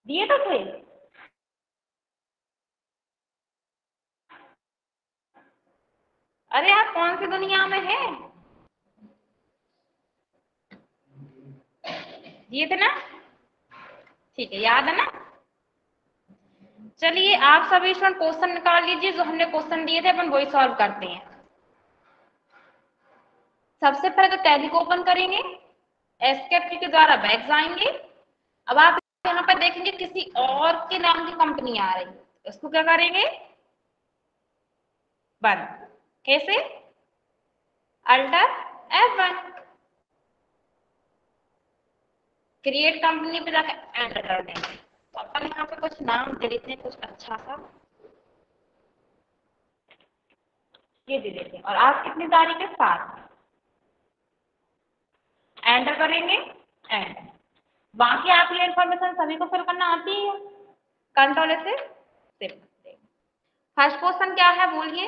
दिए तो थे। अरे आप कौन सी दुनिया में हैं? दिए थे ना? ठीक है, याद है ना? चलिए आप सभी स्टूडेंट क्वेश्चन निकाल लीजिए, जो हमने क्वेश्चन दिए थे अपन वही सॉल्व करते हैं। सबसे पहले तो टैली को ओपन करेंगे, एस्केप की के द्वारा बैक जाएंगे। अब आप यहाँ पर देखेंगे किसी और के नाम की कंपनी आ रही है, उसको क्या करेंगे? बंद। कैसे? अल्टर F1, क्रिएट कंपनी पे जाकर एंटर कर देंगे। तो अपन यहाँ पे कुछ नाम दे देते हैं, कुछ अच्छा सा ये दे देते हैं, और आज कितनी तारीख है? 7। एंटर करेंगे, एंटर। बाकी आपकी इन्फॉर्मेशन सभी को फिल करना आती है, कंट्रोल से फिल। फर्स्ट क्वेश्चन क्या है बोलिए?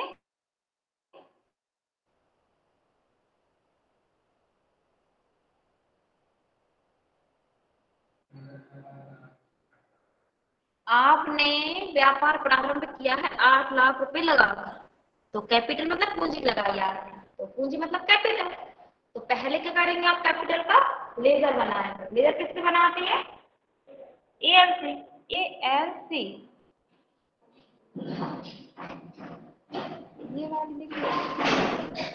आपने व्यापार प्रारंभ किया है 8 लाख रुपए लगाकर, तो कैपिटल मतलब पूंजी लगाई आपने, तो पूंजी मतलब कैपिटल। तो पहले क्या करेंगे आप? कैपिटल का लेजर बनाएंगे। लेजर किससे बनाते हैं? एएलसी। एएलसी ये वाली देखिए।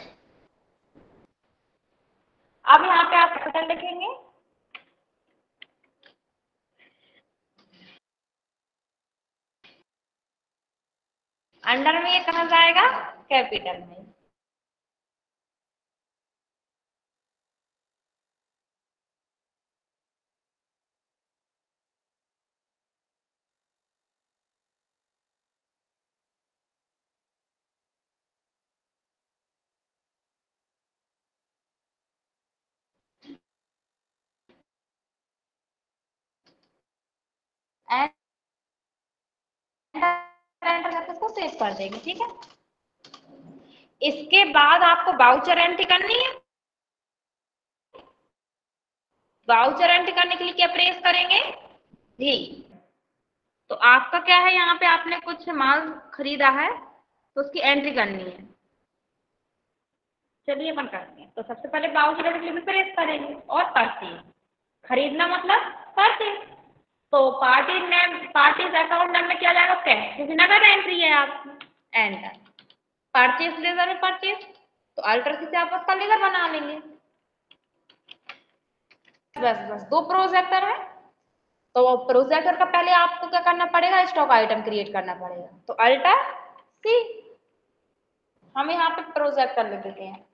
अब यहाँ पे आप कैपिटल लिखेंगे, अंडर में ये कहा जाएगा कैपिटल में। एंटर करके इसको सेव कर देंगे, ठीक है। इसके बाद आपको वाउचर एंट्री करनी है। वाउचर एंट्री करने के लिए क्या प्रेस करेंगे? जी। तो आपका क्या है, यहाँ पे आपने कुछ माल खरीदा है तो उसकी एंट्री करनी है। चलिए अपन करते हैं। तो सबसे पहले वाउचर एंट्री के लिए प्रेस करेंगे और परचेज। खरीदना मतलब परचेज। तो party name, party account name में क्या जाएगा? कैश, क्योंकि नगद एंट्री है आपकी। एंटर। परचेज लेजर में परचेज, तो अल्टर से आप उसका लेजर बना लेंगे। बस बस 2 प्रोजेक्टर है, तो प्रोजेक्टर का पहले आपको क्या करना पड़ेगा? स्टॉक आइटम क्रिएट करना पड़ेगा, तो अल्टर सी। हम यहाँ पे प्रोजेक्टर लिख देते हैं,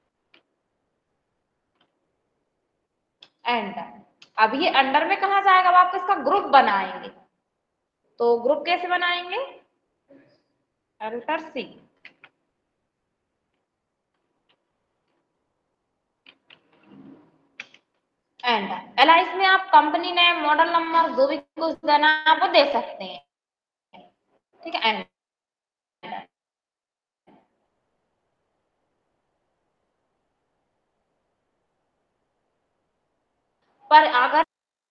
एंटर। अब ये अंडर में कहा जाएगा? अब आप इसका ग्रुप बनाएंगे, तो ग्रुप कैसे बनाएंगे? अल्टर सी, एंटर। एलआईसी में आप कंपनी नेम, मॉडल नंबर, जो भी कुछ देना है वो दे सकते हैं, ठीक है। एंटर। पर अगर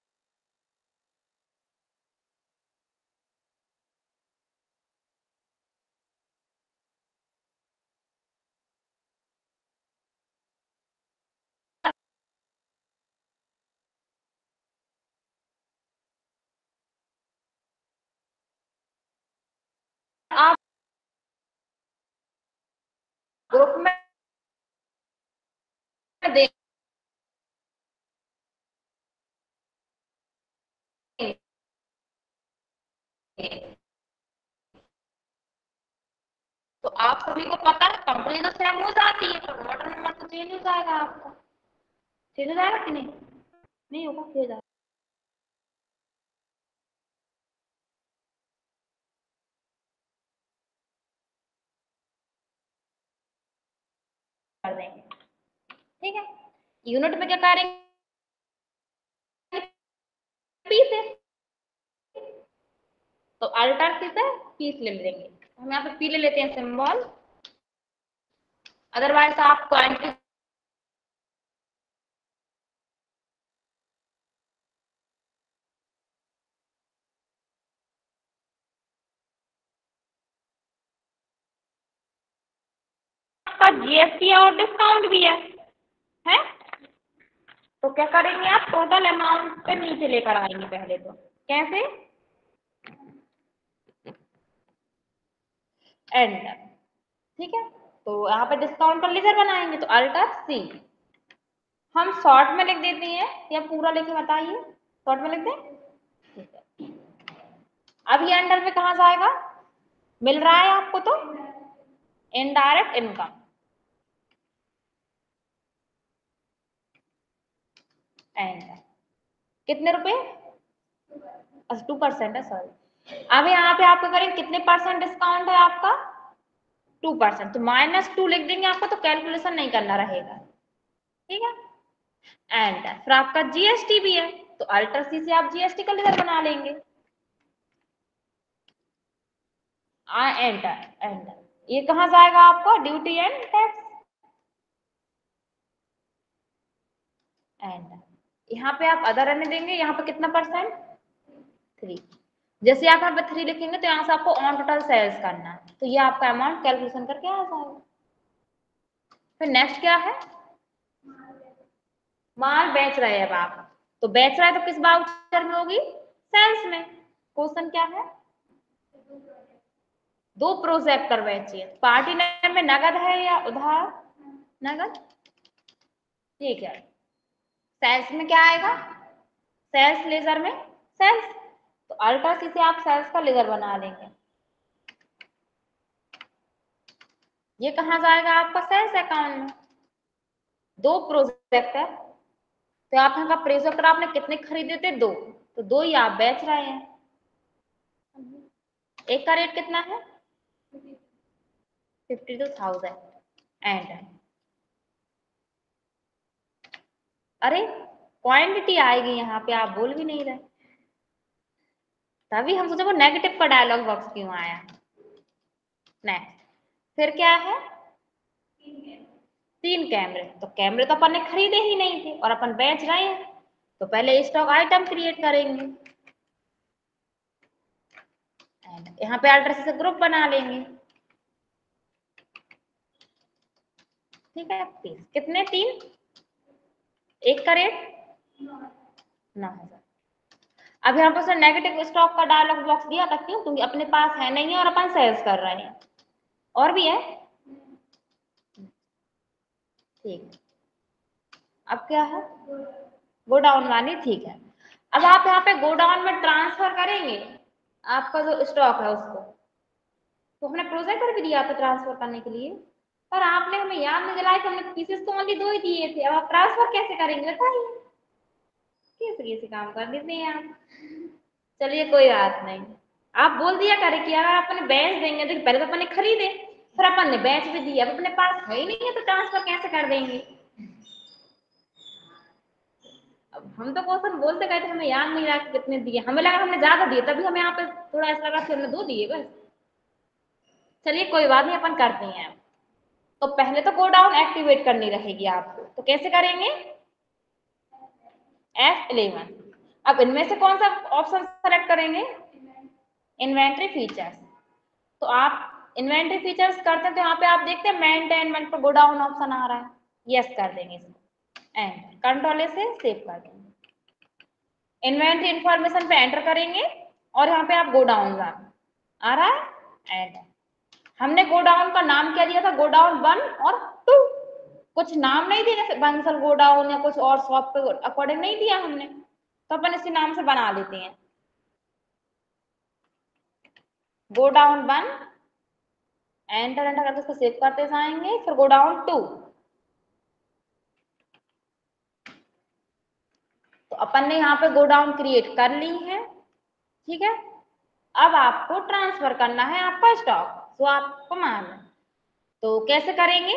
आप ग्रुप में देंगे तो आप सभी को पता है कंपनी तो सेम हो जाती है, तो मॉडल नंबर तो चेंज हो जाएगा आपका। चेंज हो जाएगा कि नहीं? नहीं होगा, हो जाएगा। कर देंगे, ठीक है। यूनिट में क्या करेंगे? पीसेस, तो अल्टर से पीस ले लेंगे। हम यहाँ पे पी ले लेते हैं सिंबल, अदरवाइज आपको एंट्री आपका जीएसटी है और डिस्काउंट भी है? तो क्या करेंगे आप, टोटल अमाउंट पे नीचे लेकर आएंगे पहले। तो कैसे, एंटर, ठीक है। तो यहाँ पे डिस्काउंट का लेजर बनाएंगे, तो अल्टर सी। हम शॉर्ट में लिख देते हैं या पूरा लिखे, बताइए, शॉर्ट में लिख दें, ठीक है। अब ये अंडर में कहाँ जाएगा, मिल रहा है आपको तो इनडायरेक्ट इनकम, एंटर, कितने रुपए, 2% है, सॉरी। अब यहाँ पे आपको करेंगे कितने परसेंट डिस्काउंट है आपका, 2%, तो -2 लिख देंगे, आपको तो कैलकुलेशन नहीं करना रहेगा, ठीक है। एंटर, फिर आपका जीएसटी भी है, तो अल्टर सी से आप जीएसटी का लेजर बना लेंगे, एंटर, एंटर, ये कहाँ जाएगा आपको, ड्यूटी एंड टैक्स, एंटर। यहाँ पे आप अदर रहने देंगे, यहाँ पे कितना परसेंट, 3। जैसे आप यहाँ पे 3 लिखेंगे तो यहाँ से आपको ऑन टोटल सेल्स करना है, तो ये आपका अमाउंट कैलकुलेशन करके आ जाएगा। फिर नेक्स्ट क्या है, माल बेच रहे हैं अब आप, तो बेच रहे हैं तो किस वाउचर में होगी, सेल्स में। क्वेश्चन क्या है, 2 प्रोजेक्टर बेचिए, पार्टी नेम में नगद है या उधार, नगद, ठीक है। सेल्स में क्या आएगा, सेल्स लेजर में सेल्स, तो अल्ट्रा सी से आप सेल्स का लेजर बना लेंगे, ये कहाँ जाएगा आपका, सेल्स अकाउंट में। 2 प्रोजेक्टर, तो आप यहाँ का प्रोजेक्टर आपने कितने खरीदे थे, 2, तो 2 ही आप बेच रहे हैं। एक का रेट कितना है, 52,000, एंड अरे क्वांटिटी आएगी यहाँ पे, आप बोल भी नहीं रहे, तभी हम सोचे वो नेगेटिव का डायलॉग बॉक्स क्यों आया। नेक्स्ट, फिर क्या है, 3 कैमरे, तो कैमरे तो अपन ने खरीदे ही नहीं थे और अपन बेच रहे हैं, तो पहले स्टॉक आइटम क्रिएट करेंगे, यहाँ पे अल्टर से ग्रुप बना लेंगे, ठीक है। कितने, 3, एक का रेट 9,000। अब यहाँ पर नेगेटिव स्टॉक का डायलॉग बॉक्स दिया था, क्यों, क्योंकि अपने पास है नहीं है और अपन सेल्स कर रहे हैं, और भी है, ठीक। अब क्या है, गोडाउन वाली, ठीक है। अब आप यहाँ पे गोडाउन में ट्रांसफर करेंगे आपका जो स्टॉक है उसको, तो हमने प्रोजेक्टर भी दिया था ट्रांसफर करने के लिए, पर आपने हमें याद नहीं दिलाया कि हमने पीसेस तो ओनली 2 ही दिए थे, अब आप ट्रांसफर कैसे करेंगे बताइए, कैसे कैसे काम कर देते हैं आप। चलिए कोई बात नहीं, आप बोल दिया करें कि अगर अपन बेच देंगे, देखिए पहले तो अपन ने खरीदे, फिर अपन ने बेच भी दिया, अब अपने पास है ही नहीं है तो ट्रांसफर कैसे कर देंगे। अब हम तो क्वेश्चन बोलते गए थे, हमें याद नहीं रहा कि कितने दिए, हमें लगा हमने ज्यादा दिए, तभी हमें यहाँ पे थोड़ा ऐसा लगा कि हमने 2 दिए बस। चलिए कोई बात नहीं, अपन करते हैं। तो पहले तो गोडाउन एक्टिवेट करनी रहेगी आपको, तो कैसे करेंगे, F11। अब इनमें से कौन सा ऑप्शन सेलेक्ट करेंगे, इन्वेंट्री फीचर्स, तो आप इन्वेंट्री फीचर्स करते हैं तो यहाँ पे आप देखते हैं मेंटेनमेंट पर गोडाउन ऑप्शन आ रहा है, यस कर देंगे इसको, एंड कंट्रोल से सेव कर देंगे, इन्वेंट्री इंफॉर्मेशन पे एंटर करेंगे और यहाँ पे आप गोडाउन आ रहा है, एंड हमने गोडाउन का नाम क्या दिया था, गोडाउन 1 और 2, कुछ नाम नहीं दिया जैसे बंसल गोडाउन या कुछ और शॉप पे अकॉर्डिंग नहीं दिया हमने, तो अपन इसी नाम से बना लेते हैं, गोडाउन 1, एंटर एंटर करके उसको सेव करते जाएंगे, फिर गोडाउन 2, तो अपन ने यहाँ पे गोडाउन क्रिएट कर ली है, ठीक है। अब आपको ट्रांसफर करना है आपका स्टॉक जो आपको माल है, तो कैसे करेंगे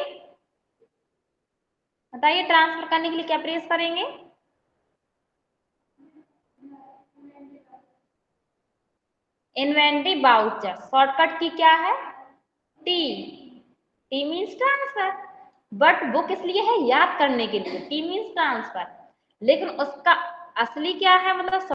बताइए, ट्रांसफर करने के लिए क्या प्रेस करेंगे, इन्वेंट्री वाउचर, शॉर्टकट की क्या है, T, T means transfer, but book इसलिए है याद करने के लिए, टी मीन्स ट्रांसफर, लेकिन उसका असली क्या है, मतलब